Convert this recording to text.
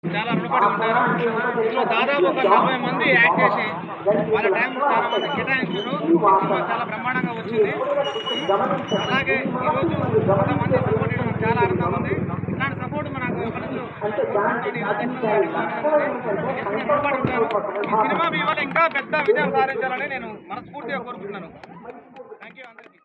చాలా రుణపడి ఉంటారు. ఇందులో దాదాపు ఒక 40 మంది యాక్ట్ చేసి వాళ్ళ టైం చాలా మంది కేటాయించారు. సినిమా చాలా బ్రహ్మాండంగా వచ్చింది. అలాగే ఈరోజు కొంతమంది సపోర్ట్ చేయడం నాకు చాలా ఆనందంగా ఉంది. ఇలాంటి సపోర్ట్ మనకు రుణపడి ఉంటాను. ఈ సినిమా మీ వల్ల ఇంకా పెద్ద విజయం సాధించాలని నేను మనస్ఫూర్తిగా కోరుకుంటున్నాను. థ్యాంక్ యూ అందరికీ.